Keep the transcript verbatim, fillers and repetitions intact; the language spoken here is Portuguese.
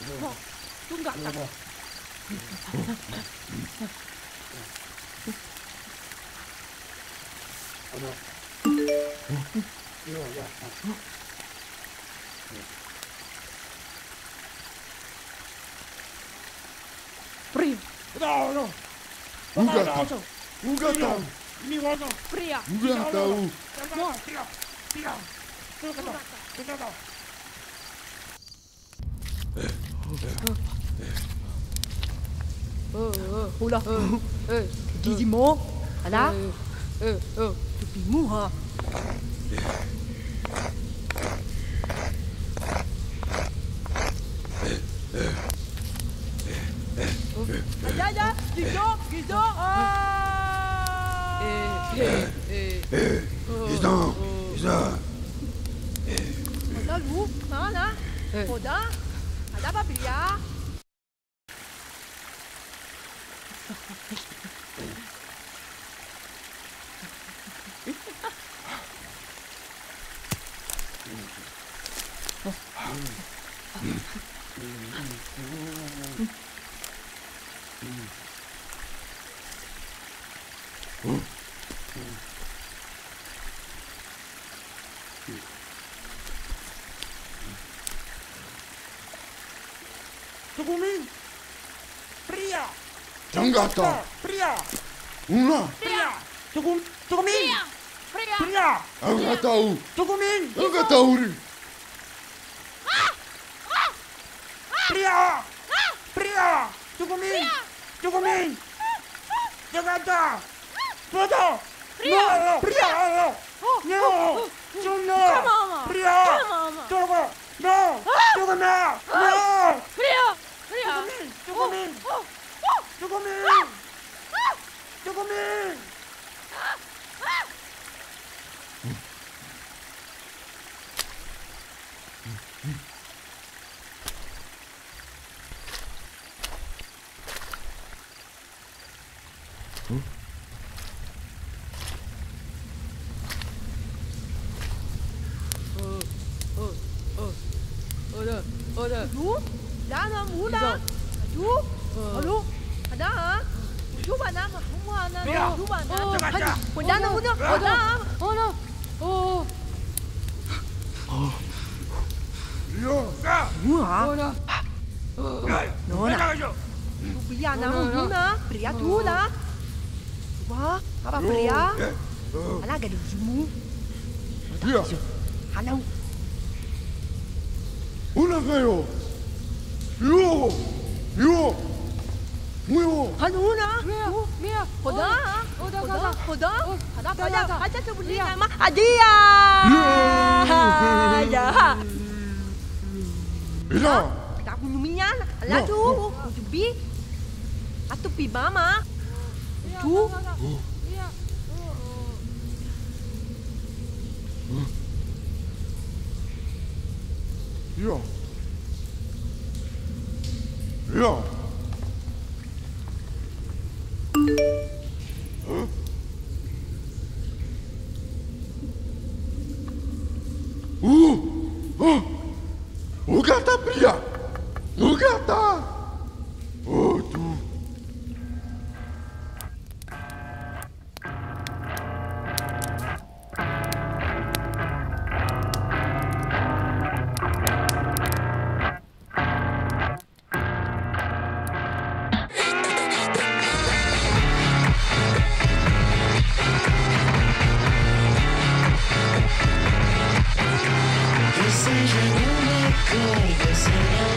Oh, tunggu tak. Pria. Não, não. Nunca tahu. Nunca tahu. Ini warna. Pria. Nunca tahu. Tidak, tidak, tidak. Tidak tahu, tidak tahu. Oh, oh, hula. Eh, Gigi mo. Ada? Eh, eh, tupimu ha. Ada, ada. Gizo, gizo. Ah. Eh, eh, eh. Isang, isang. Ada lu, mana? Ada? Ada apa pria? Tukumin. Pria. Jangan tahu. Pria. Una. Pria. Tukum, tukumin. Pria. Pria. Enggak tahu. Tukumin. Enggak tahu ni. Pria. Pria. Tukumin. Tukumin. Jakarta. Foto. Pria. No, Pria. Oh, No. Juno. Come on. Pria. Come on. Tuku. No. Tukumina. No. Pria. Pria. Tukumin. Tukumin. Oh, oh. Tukumin. Tukumin. Ada, ada. Lu? Dah mula. Lu? Lu? Ada? Lu mana? Mana? Pria. Lu mana? Jakarta. Ada, ada. Ada. Ada. Oh. Ya. Mu ha? Nona. Tu pria na muna. Pria tu lah. Wah, apa pria? Ala gadu mu. Ya. Halau. Una kayo. Yo. Yo. Muyo. Halu na. Mia. Hoda. Hoda. Hoda. Hoda. Hoda. Hoda. Aja tu beli nama Adia. Ya. Ila. Tak punya minyak. Ala tu. Tu bi. Atu pi mama. Tu. Ya. Ya. Huh? Uh. Oh. Ugata pria. Ugata. Oh, tu. Que seja uma coisa, será